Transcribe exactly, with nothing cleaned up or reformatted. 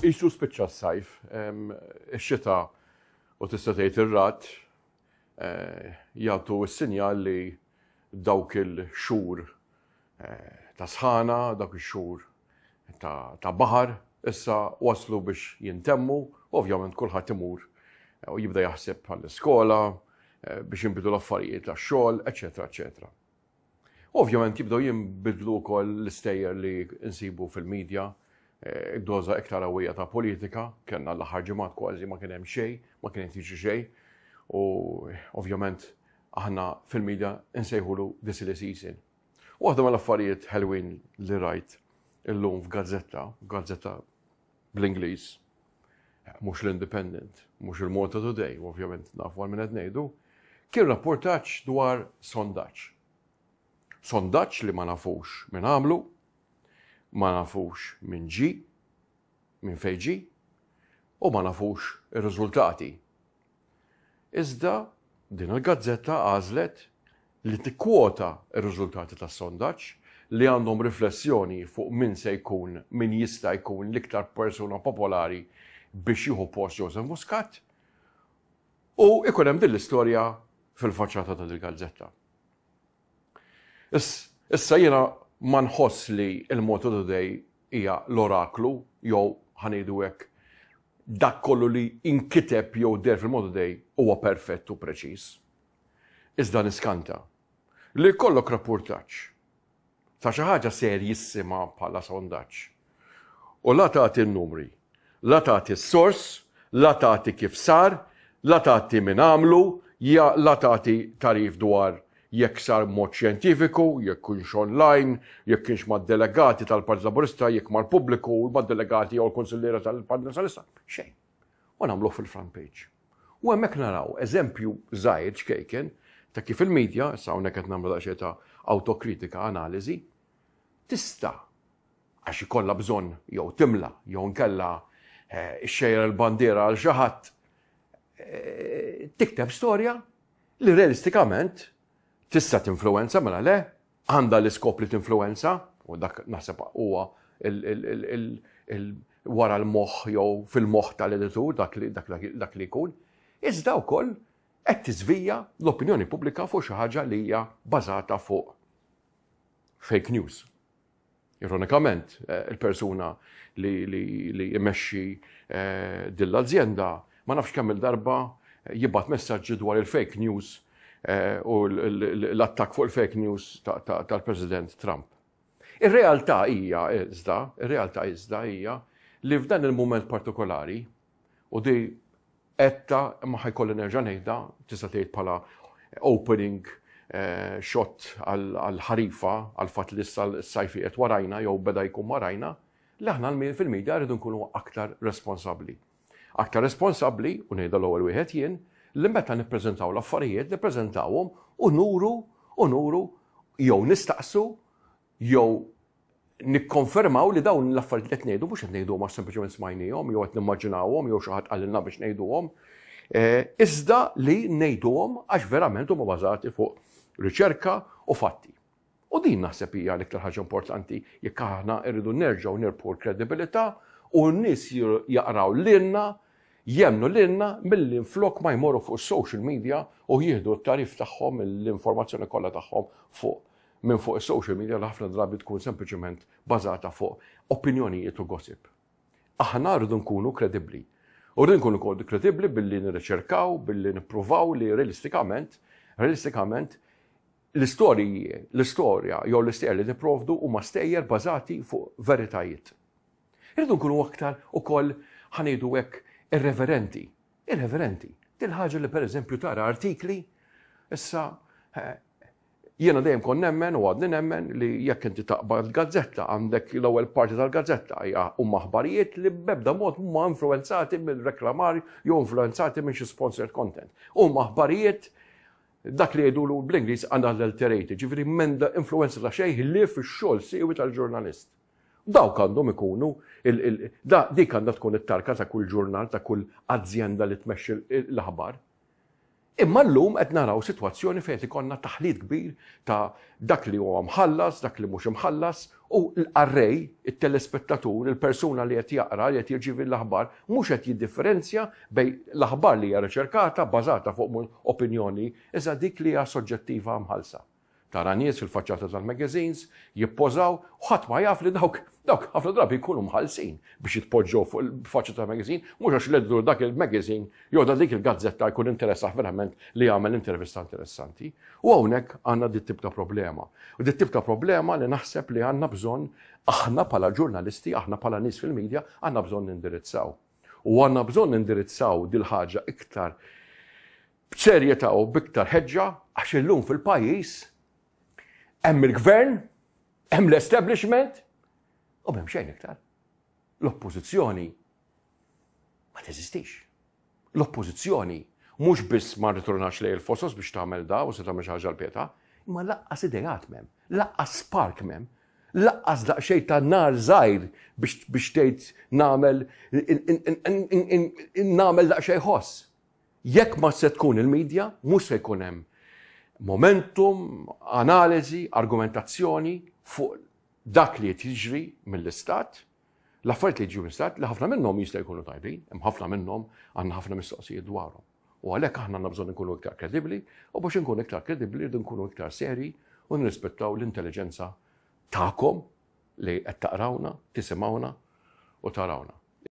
Ixtu spiċċa s-sajf, ix-xita u tista' tgħid ir-rat jagħtu s-sinjal li dawk il-xhur ta' sħana, dawk ix-xhur ta' baħar issa waslu biex jintemmu, ovvjament kulħadd imur u jibda jaħseb għall-iskola biex jinbidlu l-affarijiet tax-xogħol, eċetera, eċetera. Ovvjament jibdew jinbidlu wkoll l-istejjer li nsibu fil-medja, doza iktar qawwija ta' politika, kellna l-aħħar ġimgħat kważi ma kien hemm xejn, ma kien qed jiġi xejn, u ovvjament aħna fil-medja nsejħulu this is season. Waħda mill-affarijiet ħelwin li rajt illum f'gazzetta, gazzetta bl-Ingliż, mhux l-Independent, mhux il-Malta Today, ovvjament nafu għal min qed ngħidu, kien rapportaġġ dwar sondaġġ. Sondaġġ li ma nafux min għamlu, ma nafux min ġi, min fejn ġi, u ma nafux ir-riżultati. Iżda din il-gazzetta għażlet li tikkwota r-riżultati tas-sondaġġ li għandhom riflessjoni fuq min se jkun, min jista' jkun l-iktar persuna popolari biex jieħu post Joseph Muscat, u ikun hemm din l-istorja fil-faċċata ta' dil-gazzetta. Issa jiena ma nħoss li il-Malta Today hija l-oraklu jew ħanejdu hekk dak kollu li inkiteb jew der fil-Malta Today huwa perfett u preċiż. Iżda niskanta li jkollok rapportaġġ ta' xi ħaġa serjissima bħala sondaġġ. U la tagħti n-numri, la tagħti s-sors, la tagħti kif sar, la tagħti min għamlu, la tagħti tarif dwar jekk sar mod xjentifiku, jekk kunx online, jekk kienx mad-delegati tal-Partit Laburista, jekk mal-pubbliku, mad-delegati jew l-konsilliera tal-Partit Nazzjonalista, xejn. U nagħmluh fil-front page. U hemmhekk naraw eżempju żgħir xkejken ta' kif il-medja, issa hawnhekk qed nagħmlu daqsxejn ta' autokritika, analiżi, tista' għax ikollha bżonn jew timla jew nkella xejra l-bandiera għal xi ħadd tikteb storja li realistikament tista' tinfluwenza mela le, għandha l-iskop li tinfluwenza, u dak naħseb huwa wara l-moħħ jew fil-moħħ tal-editur dak li jkun, iżda wkoll qed tiżvija l-opinjoni pubblika fuq xi ħaġa li hija bażata fuq fake news. Ironikament, il-persuna li jmexxi din l-azienda ma nafx kemm il-darba jibgħat messaġġi dwar il-fake news u l-attak fuq il-fake news tal-President Trump. Ir-realtà hija iżda, ir-realtà iżda hija li f'dan il-mument partikolari u di qetta ma ħajkolli nerġa' ngħidha tista' tgħid bħala opening shot għal-ħarifa għal-fatt li issa s-sajfi qed warajna jew beda jkun warajna, li aħna fil-medja rridu nkunu aktar responsabbli. Aktar responsabbli, u ngħidha l-ewwel wieħed jien, li meta nippreżentaw l-affarijiet, nippreżentawhom u nuru u nuru jew nistaqsu jew nikkonfermaw li dawn l-affarijiet li qed ngħidu mhux qed ngħiduhom għax sempliċement smajnihom jew qed nimmaġinawhom jew xi ħadd qalilna biex ngħiduhom, iżda li ngħiduhom għax verament huma bażati fuq riċerka u fatti. U din naħseb hija l-iktar ħaġa importanti jekk aħna rridu nerġgħu nirbħu l-kredibilità u n-nies jaqraw lilna jemnu lilna milli nflok ma jmorru fuq is-social media u jieħdu t-tarif tagħhom l-informazzjoni kollha tagħhom fuq minn fuq is-social media li ħafna drabi tkun sempliċement bażata fuq opinjonijiet u gossip. Aħna rridu nkunu kredibbli. U rridu nkunu kredibbli billi nirriċerkaw, billi nippruvaw li realistikament, realistikament l-istorji, l-istorja jew l-istejjer li nipprovdu huma stejjer bażati fuq veritajiet. Irridu nkunu aktar ukoll ħanejdu hekk irreverenti, irreverenti. Dil ħaġa li pereżempju tara artikli, issa jiena dejjem kon nemmen u għadni nemmen li jekk inti taqbad l-gazzetta għandek l-ewwel parti tal-gazzetta hija huma aħbarijiet li b'ebda mod huma influenzati mill-reklamar jew influenzati minn xi sponsored content. Huma aħbarijiet dak li jgħidulu bl-Ingliż unadulterated, ġifieri m'għandha influenza ta' xejn li fix-xogħol siewi tal-ġurnalist. Dawk għandhom ikunu, dik għandha tkun it-tarka ta' kull ġurnal, ta' kull azienda li tmexxi l-aħbar. Imma llum qed naraw sitwazzjoni fejn ikonna taħlit kbir ta' dak li huwa mħallas, dak li mhux imħallas, u l-arrej, it-telespettatur, il-persuna li qed jaqra, li qed jirċievi l-aħbar, mhux qed jiddifferenzja bejn l-aħbar li hija riċerkata bbażata fuq opinjoni iżda dik li hija soġġettiva mħallsa. Tara nies fil-faċċata tal-magazines jippożaw u ħadd ma jaf li dawk dawk ħafna drabi jkunu mħallsin biex jitpoġġew fuq il-faċċata tal-magazine, mhux għax leddu dak il-magazine jew dik il-gazzetta jkun interessaħ verament li jagħmel intervista interessanti. U hawnhekk għandna dit tip ta' problema. U dit tip ta' problema li naħseb li għandna bżonn aħna bħala ġurnalisti, aħna bħala nies fil-medja għandna bżonn nindirizzaw. U għandna bżonn nindirizzaw dil ħaġa iktar b'serjetà u b'iktar ħeġġa għax illum fil-pajjiż hemm il-gvern, hemm l-establishment, u m'hemm xejn iktar. L-oppożizzjoni ma teżistix. L-oppożizzjoni mhux biss ma ritornax lejn il-fosos biex tagħmel da u se tagħmel xi ħaġa l-pieta, imma laqqas idejat m'hemm, laqqas spark m'hemm, laqqas daqsxejn ta' nar żgħir biex tgħid nagħmel nagħmel daqsxejn ħoss. Jekk ma se tkun il-medja, mhux se jkun hemm momentum, analiżi, argumentazzjoni fuq dak li qed jiġri mill-istat, l-affarijiet li jiġu mill-istat li ħafna minnhom jista' jkunu tajbin, hemm ħafna minnhom għandna ħafna mistoqsijiet dwarhom. U għalhekk aħna għandna bżonn inkunu iktar kredibbli, u biex inkunu iktar kredibbli rridu nkunu iktar serji u nirrispettaw l-intelligenza tagħkom li qed taqrawna, tisimgħuna u tarawna.